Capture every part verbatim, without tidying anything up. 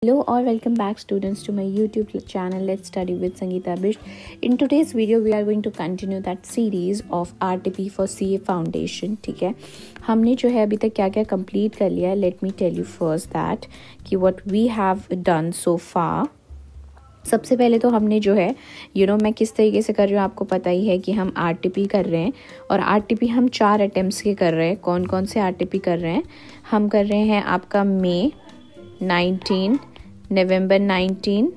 Hello or welcome back students to my YouTube channel Let's Study with Sangeeta Bisht. In today's video we are going to continue that series of R T P for C A Foundation. ठीक है, हमने जो है अभी तक क्या क्या complete कर लिया है. Let me tell you first that कि what we have done so far. सबसे पहले तो हमने जो है यू नो मैं किस तरीके से कर रही हूँ आपको पता ही है कि हम आर टी पी कर रहे हैं और आर टी पी हम चार अटेम्प्ट्स के कर रहे हैं. कौन कौन से आर टी पी कर रहे हैं? हम कर रहे हैं आपका May nineteen, November nineteen,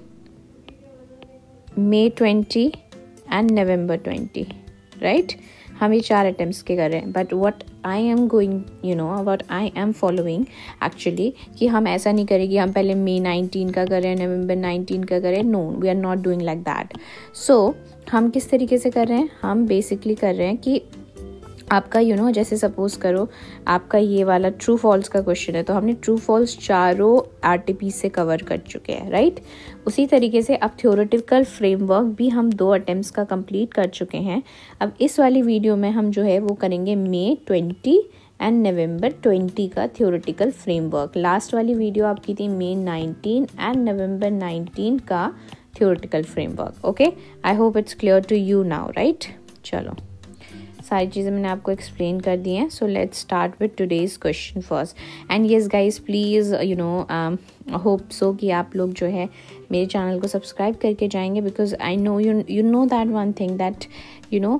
May twenty and November twenty, right. हम ये चार अटेम्प्ट्स के कर रहे हैं. But what I am going you know what I am following actually कि हम ऐसा नहीं करेंगे हम पहले मई नाइनटीन का करें, नवंबर नाइनटीन का करें. No, we are not doing like that. So हम किस तरीके से कर रहे हैं? हम बेसिकली कर रहे हैं कि आपका यू you नो know, जैसे सपोज करो आपका ये वाला ट्रू फॉल्स का क्वेश्चन है तो हमने ट्रू फॉल्स चारों आरटीपी से कवर कर चुके हैं, राइट. उसी तरीके से अब थ्योरेटिकल फ्रेमवर्क भी हम दो अटेम्प्ट्स का कंप्लीट कर चुके हैं. अब इस वाली वीडियो में हम जो है वो करेंगे May twenty and November twenty का थ्योरेटिकल फ्रेमवर्क. लास्ट वाली वीडियो आपकी थी May nineteen and November nineteen का theoretical framework. Okay, I hope it's clear to you now, right. चलो, सारी चीज़ें मैंने आपको एक्सप्लेन कर दी हैं. So let's start with today's question first. And yes guys, please you know hope so कि आप लोग जो है मेरे चैनल को सब्सक्राइब करके जाएंगे because I know you you know that one thing that you know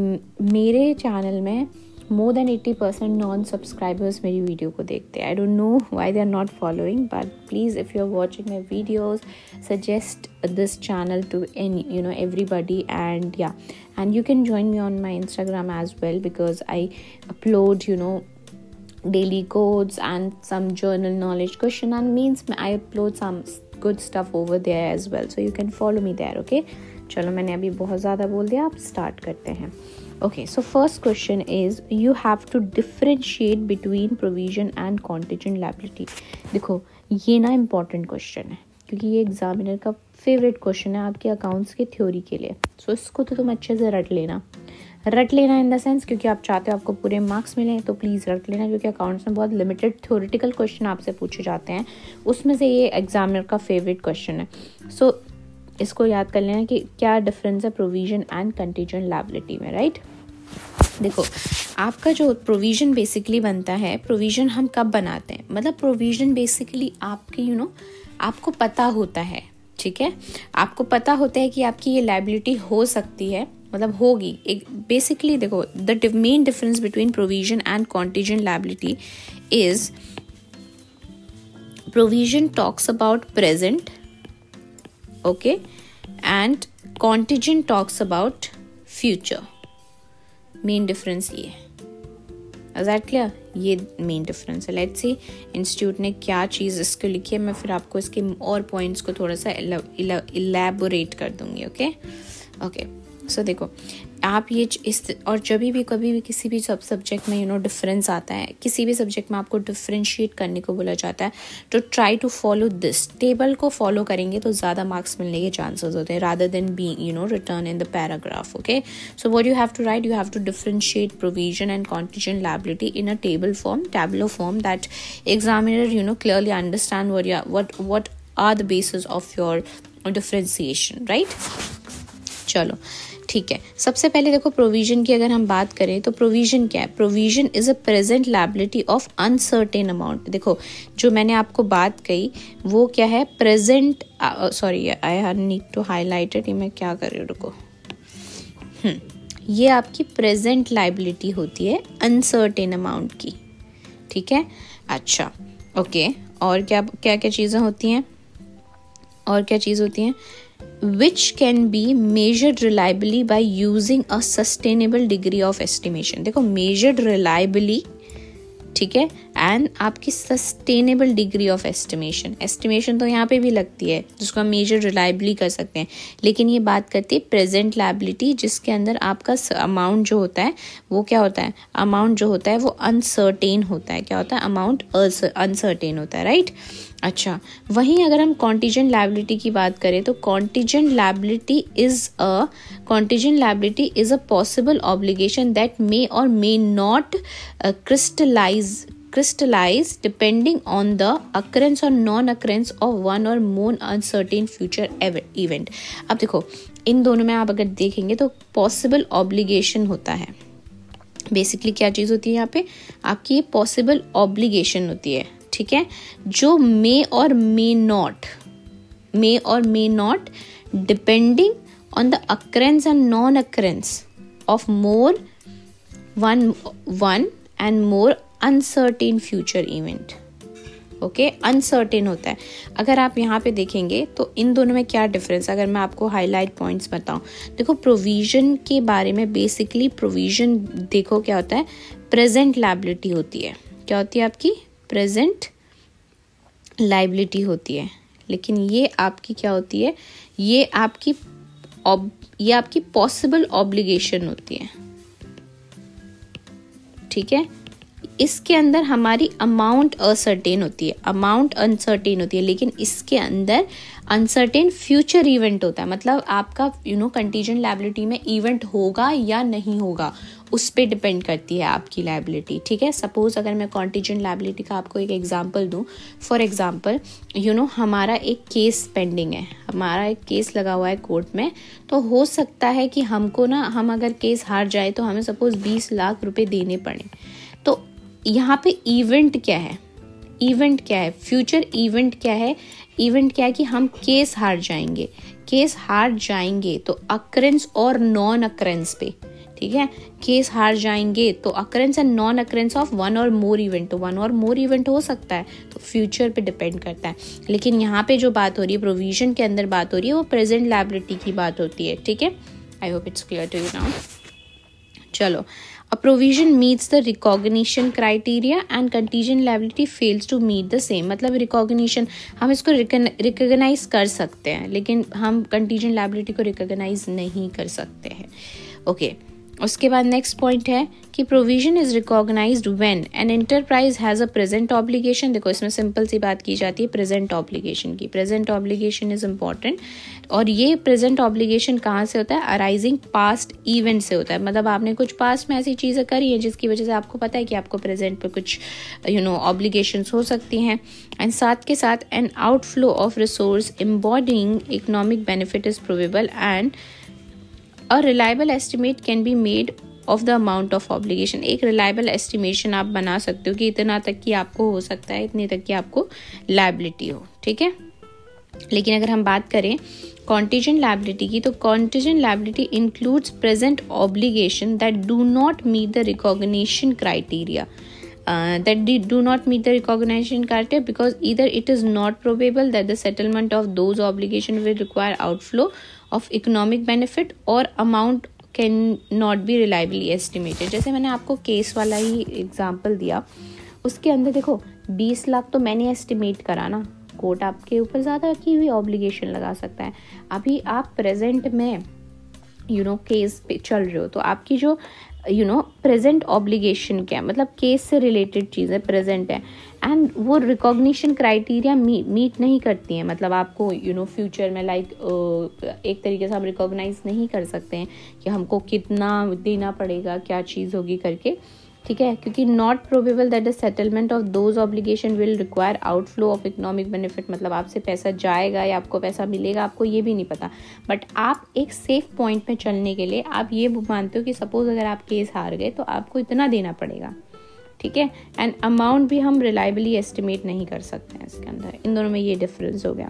मेरे चैनल में more than eighty percent non subscribers मेरी वीडियो को देखते हैं. I don't know why they are not following, but please if you are watching my videos suggest this channel to any you know everybody. And yeah, and you can join me on my Instagram as well because I upload you know daily codes and some journal knowledge question and means I upload some good stuff over there as well, so you can follow me there. Okay, चलो मैंने अभी बहुत ज़्यादा बोल दिया, आप start करते हैं. Okay, so first question is you have to differentiate between provision and contingent liability. देखो ये ना important question है क्योंकि ये एग्जामिनर का फेवरेट क्वेश्चन है आपके अकाउंट्स की थ्योरी के लिए. सो so, इसको तो तुम अच्छे से रट लेना रट लेना इन द सेंस क्योंकि आप चाहते हो आपको पूरे मार्क्स मिले, तो प्लीज़ रट लेना क्योंकि अकाउंट्स में बहुत लिमिटेड थ्योरेटिकल क्वेश्चन आपसे पूछे जाते हैं. उसमें से ये एग्जामिनर का फेवरेट क्वेश्चन है. सो so, इसको याद कर लेना कि क्या डिफरेंस है प्रोविजन एंड कंटीजेंट लायबिलिटी में, राइट. देखो आपका जो प्रोविजन बेसिकली बनता है, प्रोविजन हम कब बनाते हैं? मतलब प्रोविजन बेसिकली आपके यू नो आपको पता होता है, ठीक है, आपको पता होता है कि आपकी ये लायबिलिटी हो सकती है, मतलब होगी. एक बेसिकली देखो the main difference between provision and contingent liability is provision talks about present, okay, and contingent talks about future. Main difference ये है. Is that clear? ये मेन डिफरेंस है. लेट्स सी इंस्टीट्यूट ने क्या चीज़ इसको लिखी है, मैं फिर आपको इसके और पॉइंट्स को थोड़ा सा इलेबोरेट कर दूंगी. ओके ओके सो देखो आप ये इस और जब भी कभी भी किसी भी सब सब्जेक्ट में यू नो डिफरेंस आता है, किसी भी सब्जेक्ट में आपको डिफरेंशिएट करने को बोला जाता है, तो try to follow this table को फॉलो करेंगे तो ज़्यादा मार्क्स मिलने के चांसेस होते हैं rather than be you know written in the paragraph. Okay, so what you have to write, you have to differentiate provision and contingent liability in a table form, tabular form, that examiner you know clearly understand what you what what are the basis of your differentiation, right. चलो ठीक है, सबसे पहले देखो provision की अगर हम बात करें तो प्रोविजन क्या है? Provision is a present liability of uncertain amount. देखो जो मैंने आपको बात कही वो क्या है? Present, sorry I need to highlight it. मैं क्या कर रही हूँ, रुको. हम्म ये आपकी प्रेजेंट लायबिलिटी होती है अनसर्टेन अमाउंट की, ठीक है. अच्छा ओके, और क्या क्या क्या चीज़ें होती हैं और क्या चीज़ होती हैं? which can be measured reliably by using a sustainable degree of estimation. देखो measured reliably, ठीक है, एंड आपकी sustainable degree of estimation. Estimation तो यहाँ पे भी लगती है जिसको हम मेजर रिलायबली कर सकते हैं, लेकिन ये बात करती है प्रेजेंट लायबिलिटी जिसके अंदर आपका अमाउंट जो होता है वो क्या होता है? अमाउंट जो होता है वो अनसर्टेन होता है. क्या होता है? अमाउंट अनसर्टेन होता है, राइट. अच्छा, वहीं अगर हम कॉन्टीजेंट लायबिलिटी की बात करें तो contingent liability is a contingent liability is a possible obligation that may और may not crystallize crystallize depending on the occurrence or non-occurrence of one or more uncertain future event. अब देखो इन दोनों में आप अगर देखेंगे तो possible obligation होता है. बेसिकली क्या चीज़ होती है यहाँ पे, आपकी ये पॉसिबल ऑब्लिगेशन होती है, ठीक है, जो मे और मे नॉट मे और may not depending on the occurrence and non occurrence of more one one and more uncertain future event. Okay, uncertain होता है. अगर आप यहाँ पे देखेंगे तो इन दोनों में क्या डिफरेंस, अगर मैं आपको हाईलाइट पॉइंट्स बताऊं, देखो प्रोविजन के बारे में बेसिकली प्रोविजन देखो क्या होता है, प्रेजेंट लायबिलिटी होती है. क्या होती है आपकी, प्रेजेंट लायबिलिटी होती है. लेकिन ये आपकी क्या होती है, ये आपकी ob, ये आपकी पॉसिबल ऑब्लिगेशन होती है. ठीक है, इसके अंदर हमारी अमाउंट अनसर्टेन होती है, अमाउंट अनसर्टेन होती है, लेकिन इसके अंदर अनसर्टेन फ्यूचर इवेंट होता है. मतलब आपका यू नो कंटीजेंट लायबिलिटी में इवेंट होगा या नहीं होगा, उस पर डिपेंड करती है आपकी लायबिलिटी. ठीक है, सपोज अगर मैं कंटीजेंट लायबिलिटी का आपको एक एग्जांपल दूं, फॉर एग्जांपल यू नो हमारा एक केस पेंडिंग है, हमारा एक केस लगा हुआ है कोर्ट में, तो हो सकता है कि हमको ना, हम अगर केस हार जाए तो हमें सपोज बीस लाख रुपए देने पड़े. तो यहाँ पे इवेंट क्या है, इवेंट क्या है, फ्यूचर इवेंट क्या है, इवेंट क्या है कि हम केस हार जाएंगे. केस हार जाएंगे तो अक्रेंस और नॉन अक्रेंस पे, ठीक है, केस हार जाएंगे तो occurrence and non occurrence of one और मोर इवेंट, तो वन और मोर इवेंट हो सकता है, तो फ्यूचर पे डिपेंड करता है. लेकिन यहाँ पे जो बात हो रही है, प्रोविजन के अंदर बात हो रही है, वो प्रेजेंट लायबिलिटी की बात होती है. ठीक है, I hope it's clear to you now. चलो, a provision meets the recognition criteria and contingent liability fails to meet the same. मतलब recognition हम इसको recognize कर सकते हैं, लेकिन हम contingent liability को recognize नहीं कर सकते हैं. Okay okay. उसके बाद नेक्स्ट पॉइंट है कि provision is recognised when an enterprise has a present obligation. देखो इसमें सिंपल सी बात की जाती है प्रेजेंट ऑब्लिगेशन की. प्रेजेंट ऑब्लिगेशन इज इम्पॉर्टेंट, और ये प्रेजेंट ऑब्लिगेशन कहाँ से होता है, अराइजिंग पास्ट इवेंट से होता है. मतलब आपने कुछ पास्ट में ऐसी चीज़ें करी हैं जिसकी वजह से आपको पता है कि आपको प्रेजेंट पे कुछ यू नो ऑब्लिगेशंस हो सकती हैं. एंड साथ के साथ an outflow of resource embodying economic benefit is probable and a reliable estimate can be made of the amount of obligation. एक reliable estimation आप बना सकते हो कि इतना तक की आपको हो सकता है, इतने तक की आपको liability हो. ठीक है, लेकिन अगर हम बात करें contingent liability की, तो contingent liability includes present obligation that do not meet the recognition criteria. Uh, that they do not meet the recognition criteria because either it is not probable that the settlement of those obligations will require outflow of economic benefit or amount can not be reliably estimated. जैसे मैंने आपको case वाला ही example दिया, उसके अंदर देखो बीस लाख तो मैंने एस्टिमेट करा ना, कोर्ट आपके ऊपर ज़्यादा की हुई ऑब्लिगेशन लगा सकता है. अभी आप प्रेजेंट में यू नो केस पे चल रहे हो, तो आपकी जो यू नो प्रेजेंट ऑब्लिगेशन क्या है, मतलब केस से रिलेटेड चीज़ें प्रेजेंट है, एंड वो रिकॉग्निशन क्राइटेरिया मीट नहीं करती हैं. मतलब आपको यू नो फ्यूचर में लाइक like, uh, एक तरीके से हम रिकॉग्नाइज नहीं कर सकते हैं कि हमको कितना देना पड़ेगा, क्या चीज़ होगी करके. ठीक है, क्योंकि not probable that the settlement of those obligation will require outflow of economic benefit. मतलब आपसे पैसा जाएगा या आपको पैसा मिलेगा, आपको ये भी नहीं पता. बट आप एक सेफ पॉइंट पे चलने के लिए आप ये मानते हो कि सपोज अगर आप केस हार गए तो आपको इतना देना पड़ेगा. ठीक है, एंड अमाउंट भी हम रिलायबली एस्टिमेट नहीं कर सकते हैं इसके अंदर. इन दोनों में ये डिफरेंस हो गया.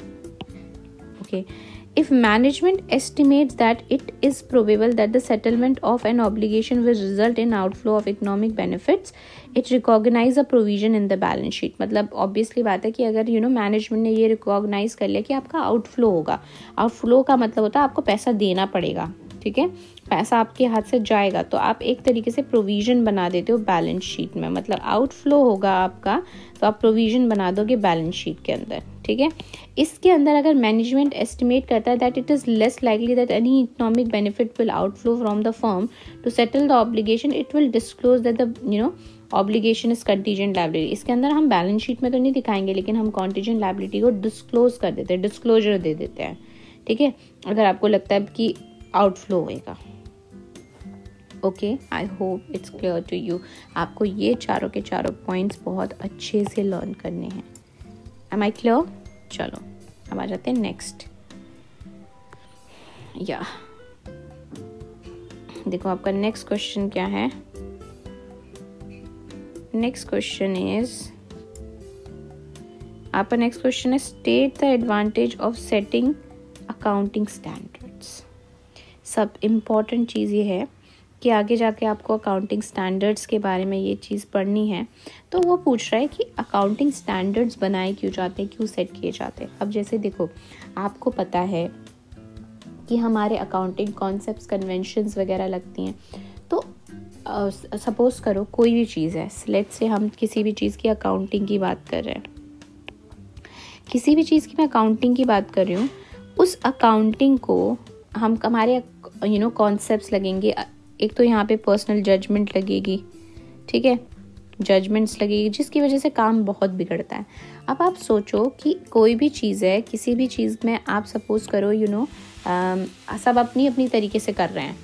Okay, if management estimates that it is probable that the settlement of an obligation will result in outflow of economic benefits, it recognize a provision in the balance sheet. मतलब obviously बात है कि अगर you know management ने ये recognize कर लिया कि आपका outflow होगा, outflow का मतलब होता है आपको पैसा देना पड़ेगा. ठीक है, पैसा आपके हाथ से जाएगा, तो आप एक तरीके से प्रोविजन बना देते हो बैलेंस शीट में. मतलब आउटफ्लो होगा आपका, तो आप प्रोविजन बना दोगे बैलेंस शीट के अंदर. ठीक है, इसके अंदर अगर मैनेजमेंट एस्टिमेट करता है that it is less likely that any economic benefit will outflow from the firm to settle the obligation, it will disclose that the you know obligation is contingent liability. इसके अंदर हम balance sheet में तो नहीं दिखाएंगे, लेकिन हम contingent liability को डिस्क्लोज कर देते हैं, डिस्क्लोजर दे देते हैं. ठीक है, अगर आपको लगता है कि आउटफ्लो होएगा. Okay, I hope it's clear to you. आपको ये चारों के चारों पॉइंट्स बहुत अच्छे से लर्न करने हैं। Am I clear? चलो अब आ जाते हैं नेक्स्ट। या देखो आपका नेक्स्ट क्वेश्चन क्या है। नेक्स्ट क्वेश्चन इज आपका नेक्स्ट क्वेश्चन है state the advantage of setting accounting standards. सब इम्पॉर्टेंट चीज़ ये है कि आगे जाके आपको अकाउंटिंग स्टैंडर्ड्स के बारे में ये चीज़ पढ़नी है। तो वो पूछ रहा है कि अकाउंटिंग स्टैंडर्ड्स बनाए क्यों जाते हैं, क्यों सेट किए जाते हैं। अब जैसे देखो, आपको पता है कि हमारे अकाउंटिंग कॉन्सेप्ट्स, कन्वेंशंस वगैरह लगती हैं। तो सपोज uh, करो कोई भी चीज़ है, लेट्स से हम किसी भी चीज़ की अकाउंटिंग की बात कर रहे हैं, किसी भी चीज़ की मैं अकाउंटिंग की बात कर रही हूँ, उस अकाउंटिंग को हम हमारे यू नो कॉन्सेप्ट्स लगेंगे। एक तो यहाँ पे पर्सनल जजमेंट लगेगी, ठीक है, जजमेंट्स लगेगी, जिसकी वजह से काम बहुत बिगड़ता है। अब आप सोचो कि कोई भी चीज़ है, किसी भी चीज़ में आप सपोज करो यू नो सब अपनी अपनी तरीके से कर रहे हैं।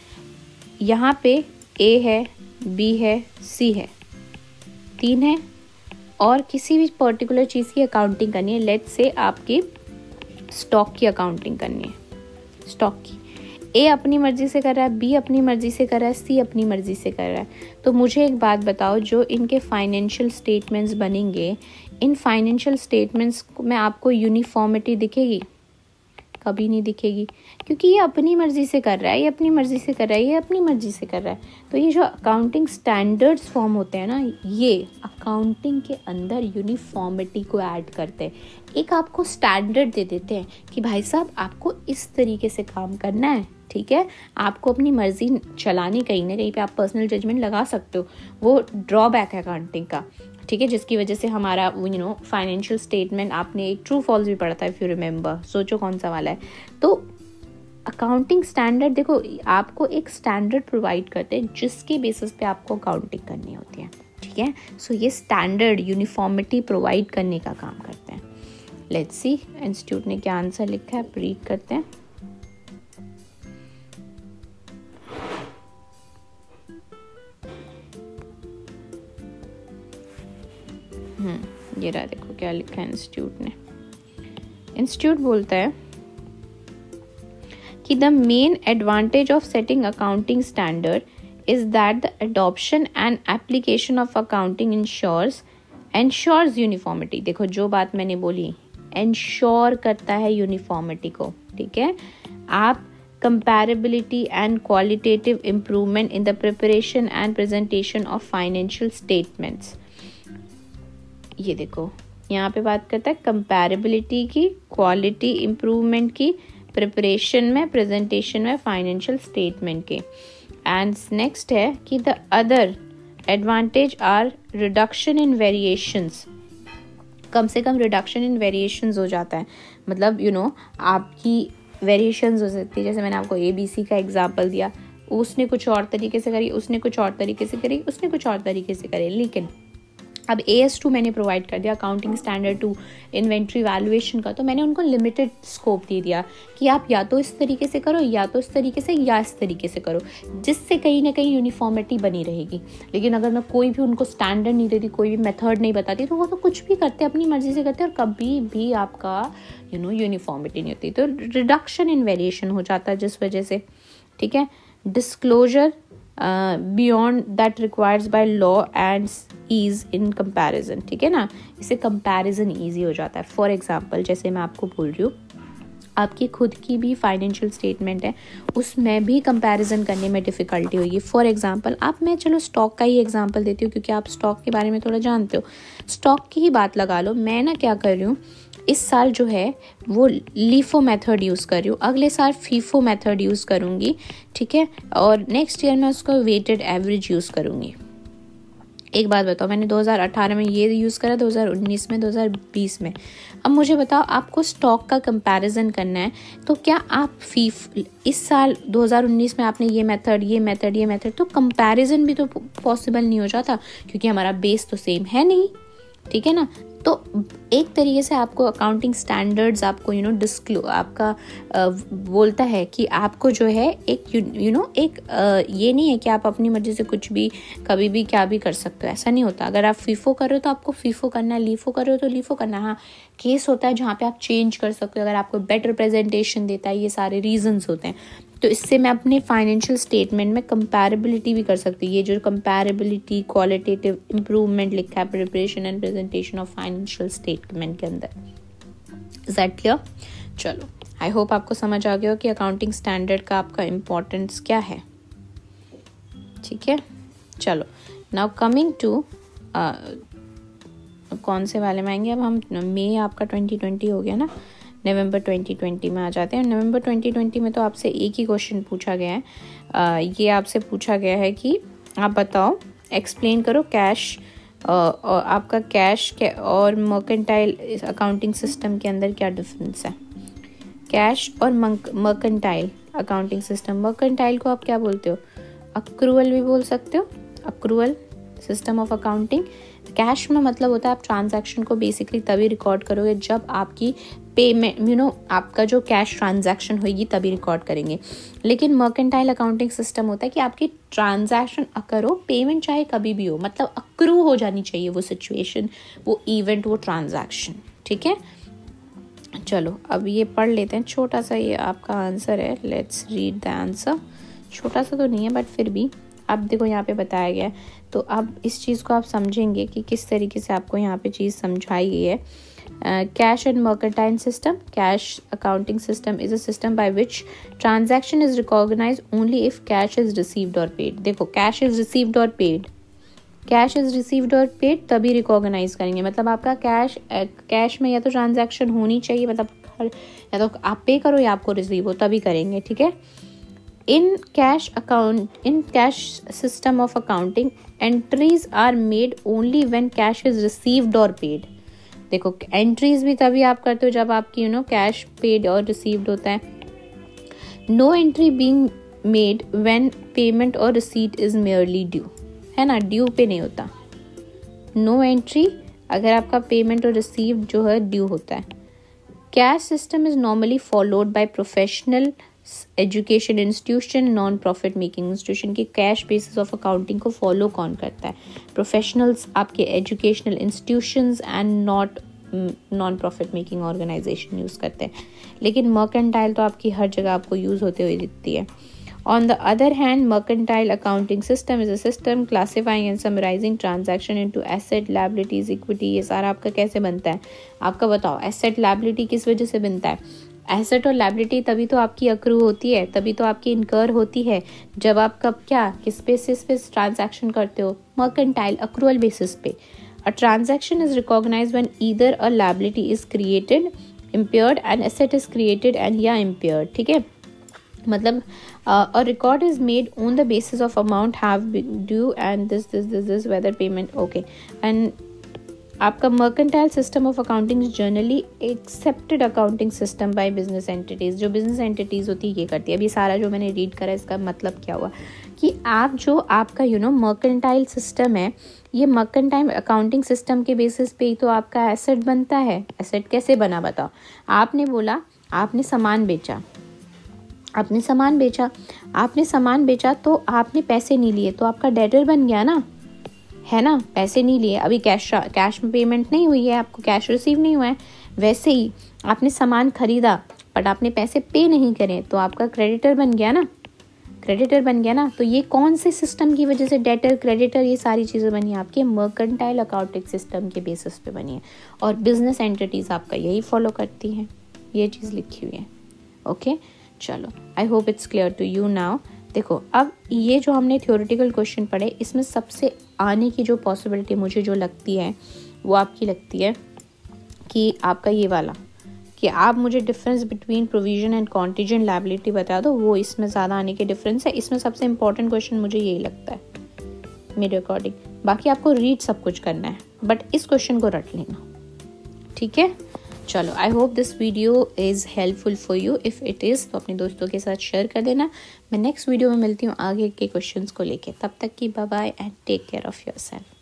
यहाँ पे ए है, बी है, सी है, तीन है, और किसी भी पर्टिकुलर चीज़ की अकाउंटिंग करनी है। लेट्स से आपकी स्टॉक की अकाउंटिंग करनी है, स्टॉक की। ए अपनी मर्जी से कर रहा है, बी अपनी मर्जी से कर रहा है, सी अपनी मर्जी से कर रहा है। तो मुझे एक बात बताओ, जो इनके फाइनेंशियल स्टेटमेंट्स बनेंगे, इन फाइनेंशियल स्टेटमेंट्स में आपको यूनिफॉर्मिटी दिखेगी? कभी नहीं दिखेगी, क्योंकि ये अपनी मर्जी से कर रहा है, ये अपनी मर्जी से कर रहा है, ये अपनी मर्जी से कर रहा है। तो ये जो अकाउंटिंग स्टैंडर्ड्स फॉर्म होते हैं ना, ये अकाउंटिंग के अंदर यूनिफॉर्मिटी को ऐड करते हैं। एक आपको स्टैंडर्ड दे देते हैं कि भाई साहब आपको इस तरीके से काम करना है, ठीक है। आपको अपनी मर्जी चलानी, कहीं ना कहीं पे आप पर्सनल जजमेंट लगा सकते हो, वो ड्रॉबैक है अकाउंटिंग का, ठीक है, जिसकी वजह से हमारा यू नो फाइनेंशियल स्टेटमेंट, आपने एक ट्रू फॉल्स भी पढ़ा था इफ यू रिमेंबर, सोचो कौन सा वाला है। तो अकाउंटिंग स्टैंडर्ड देखो, आपको एक स्टैंडर्ड प्रोवाइड करते हैं जिसके बेसिस पे आपको अकाउंटिंग करनी होती है, ठीक है। सो ये स्टैंडर्ड यूनिफॉर्मिटी प्रोवाइड करने का काम करते हैं। लेट्स सी इंस्टीट्यूट ने क्या आंसर लिखा है, रीड करते हैं। हम्म ये रहा, देखो क्या लिखा है इंस्टीट्यूट ने। इंस्टीट्यूट बोलता है कि the main advantage of setting accounting standard is that the adoption and application of accounting insures ensures uniformity. देखो जो बात मैंने बोली, एंश्योर करता है यूनिफॉर्मिटी को, ठीक है। आप comparability and qualitative improvement in the preparation and presentation of financial statements. ये देखो यहाँ पे बात करता है कंपैरेबिलिटी की, क्वालिटी इम्प्रूवमेंट की, प्रिपरेशन में, प्रेजेंटेशन में फाइनेंशियल स्टेटमेंट के। एंड नेक्स्ट है कि the other advantage are reduction in variations. कम से कम रिडक्शन इन वेरिएशंस हो जाता है, मतलब यू you नो know, आपकी वेरिएशंस हो सकती है। जैसे मैंने आपको ए बी सी का एग्जांपल दिया, उसने कुछ और तरीके से करी, उसने कुछ और तरीके से करी, उसने कुछ और तरीके से करे, लेकिन अब ए एस टू मैंने प्रोवाइड कर दिया, accounting standard two, inventory valuation का, तो मैंने उनको लिमिटेड स्कोप दे दिया कि आप या तो इस तरीके से करो, या तो इस तरीके से, या इस तरीके से करो, जिससे कहीं ना कहीं यूनिफॉर्मिटी बनी रहेगी। लेकिन अगर मैं कोई भी उनको स्टैंडर्ड नहीं देती, कोई भी मेथड नहीं बताती, तो वो तो कुछ भी करते, अपनी मर्जी से करते, और कभी भी आपका यू नो यूनिफॉर्मिटी नहीं होती। तो रिडक्शन इन वेरिएशन हो जाता है जिस वजह से, ठीक है। Disclosure beyond that requires by law and ease in comparison, ठीक है ना, इससे कंपैरिजन ईजी हो जाता है। फॉर एग्जांपल जैसे मैं आपको बोल रही हूँ, आपकी खुद की भी फाइनेंशियल स्टेटमेंट है, उसमें भी कंपैरिजन करने में डिफ़िकल्टी होगी। फॉर एग्जांपल आप, मैं चलो स्टॉक का ही एग्जांपल देती हूँ क्योंकि आप स्टॉक के बारे में थोड़ा जानते हो। स्टॉक की ही बात लगा लो, मैं ना क्या कर रही हूँ, इस साल जो है वो लीफो मेथड यूज़ कर रही हूँ, अगले साल फीफो मेथड यूज़ करूँगी, ठीक है, और नेक्स्ट ईयर मैं उसका वेटेड एवरेज यूज़ करूँगी। एक बात बताओ, मैंने दो हज़ार अठारह में ये यूज़ करा, दो हज़ार उन्नीस में, दो हज़ार बीस में। अब मुझे बताओ, आपको स्टॉक का कंपैरिजन करना है, तो क्या आप फीफ इस साल दो हज़ार उन्नीस में आपने ये मेथड ये मेथड ये मेथड, तो कंपैरिजन भी तो पॉसिबल नहीं हो जाता क्योंकि हमारा बेस तो सेम है नहीं, ठीक है ना। तो एक तरीके से आपको अकाउंटिंग स्टैंडर्ड्स आपको यू नो डिस्क्लो आपका uh, बोलता है कि आपको जो है एक यू नो एक uh, ये नहीं है कि आप अपनी मर्जी से कुछ भी कभी भी क्या भी कर सकते हो, ऐसा नहीं होता। अगर आप फीफो कर रहे हो तो आपको फीफो करना है, लीफो कर रहे हो तो लीफो करना है। हाँ, केस होता है जहाँ पे आप चेंज कर सकते हो, अगर आपको बेटर प्रेजेंटेशन देता है, ये सारे रीजंस होते हैं। तो इससे मैं अपने फाइनेंशियल स्टेटमेंट में कंपैरेबिलिटी भी कर सकती हूँ। ये जो कंपैरेबिलिटी क्वालिटेटिव इम्प्रूवमेंट लिखा है preparation and presentation of financial statement के अंदर। Is that clear? चलो, आई होप आपको समझ आ गया हो कि अकाउंटिंग स्टैंडर्ड का आपका इम्पोर्टेंस क्या है। ठीक है, चलो नाउ कमिंग टू कौन से वाले में आएंगे अब हम। मई आपका ट्वेंटी ट्वेंटी हो गया ना, नवंबर ट्वेंटी ट्वेंटी में आ जाते हैं। नवंबर ट्वेंटी ट्वेंटी में तो आपसे एक ही क्वेश्चन पूछा गया है। आ, ये आपसे पूछा गया है कि आप बताओ, एक्सप्लेन करो कैश और आपका कैश के और मर्केंटाइल अकाउंटिंग सिस्टम के अंदर क्या डिफरेंस है। कैश और मर्केंटाइल अकाउंटिंग सिस्टम, मर्केंटाइल को आप क्या बोलते हो, अक्रूवल भी बोल सकते हो, accrual system of accounting. Cash में मतलब होता है आप ट्रांजैक्शन को बेसिकली तभी रिकॉर्ड करोगे जब आपकी पेमेंट यू नो आपका जो कैश ट्रांजैक्शन होगी तभी रिकॉर्ड करेंगे। लेकिन मर्केंटाइल अकाउंटिंग सिस्टम होता है कि आपकी ट्रांजैक्शन करो, पेमेंट चाहे कभी भी हो, मतलब अक्रू हो जानी चाहिए वो सिचुएशन, वो इवेंट, वो ट्रांजैक्शन। ठीक है, चलो अब ये पढ़ लेते हैं। छोटा सा ये आपका आंसर है, लेट्स रीड द आंसर। छोटा सा तो नहीं है बट फिर भी अब देखो यहाँ पे बताया गया है, तो अब इस चीज़ को आप समझेंगे कि किस तरीके से आपको यहाँ पे चीज़ समझाई गई है। Cash and mercantile system, cash accounting system is a system by which transaction is recognised only if cash is received और पेड। देखो, कैश इज रिसीव्ड और पेड, कैश इज रिसीव्ड और पेड तभी रिकॉग्नाइज करेंगे। मतलब आपका कैश कैश में या तो ट्रांजैक्शन होनी चाहिए, मतलब या तो आप पे करो या आपको रिसीव हो, तभी करेंगे। ठीक है, In cash account, in cash system of accounting, entries are made only when cash is received or paid. देखो, entries भी तभी आप करते हो जब आपकी यू नो कैश पेड और रिसीव्ड होता है। No entry being made when payment or receipt is merely due, है ना, ड्यू पे नहीं होता। No entry अगर आपका पेमेंट और रिसीव जो है ड्यू होता है। Cash system is normally followed by professional education institution, non profit making institution की कैश बेसिस ऑफ अकाउंटिंग को फॉलो कौन करता है? प्रोफेशनल्स, आपके educational institutions and not non profit making organisation use करते हैं। लेकिन मर्केंटाइल तो आपकी हर जगह आपको यूज़ होते हुए दिखती है। On the other hand, mercantile accounting system is a system classifying and summarising transaction into asset, liabilities, equity. ये सारा आपका कैसे बनता है? आपका बताओ, एसेट लायबिलिटी किस वजह से बनता है? एसेट और लायबिलिटी तभी तो आपकी अक्रू होती है, तभी तो आपकी इनकर होती है जब आप कब क्या किस बेसिस पे ट्रांजैक्शन करते हो? मर्केंटाइल अक्रूवल बेसिस पे। A transaction is recognised when either a liability is created, impaired and asset is created and या इम्पेयर्ड। ठीक है, मतलब a record is made on the basis of amount have been due and this this this this whether payment okay. And आपका mercantile system of accounting is generally accepted accounting system by business entities. जो business entities होती है ये करती है। अभी सारा जो मैंने रीड करा इसका मतलब क्या हुआ कि आप जो आपका यू नो मर्केंटाइल सिस्टम है, ये मर्केंटाइल अकाउंटिंग सिस्टम के बेसिस पे ही तो आपका एसेट बनता है। एसेट कैसे बना बताओ? आपने बोला आपने सामान बेचा, आपने सामान बेचा आपने सामान बेचा तो आपने पैसे नहीं लिए, तो आपका डेटर बन गया ना, है ना, पैसे नहीं लिए। अभी कैश कैश में पेमेंट नहीं हुई है, आपको कैश रिसीव नहीं हुआ है। वैसे ही आपने सामान खरीदा बट आपने पैसे पे नहीं करे, तो आपका क्रेडिटर बन गया ना, क्रेडिटर बन गया ना। तो ये कौन से सिस्टम की वजह से डेटर, क्रेडिटर, ये सारी चीज़ें बनी है आपके मर्केंटाइल अकाउंटिंग सिस्टम के बेसिस पे बनी है। और बिजनेस एंटिटीज़ आपका यही फॉलो करती हैं, ये चीज़ लिखी हुई है। ओके, चलो, I hope it's clear to you now. देखो, अब ये जो हमने थ्योरेटिकल क्वेश्चन पढ़े, इसमें सबसे आने की जो पॉसिबिलिटी मुझे जो लगती है वो आपकी लगती है कि आपका ये वाला कि आप मुझे difference between provision and contingent liability बता दो, वो इसमें ज़्यादा आने के डिफरेंस है। इसमें सबसे इंपॉर्टेंट क्वेश्चन मुझे यही लगता है मेरे अकॉर्डिंग। बाकी आपको रीड सब कुछ करना है बट इस क्वेश्चन को रट लेना, ठीक है। चलो, I hope this video is helpful for you. If it is तो अपने दोस्तों के साथ शेयर कर देना। मैं नेक्स्ट वीडियो में मिलती हूँ आगे के क्वेश्चंस को लेके। तब तक की bye bye and take care of yourself.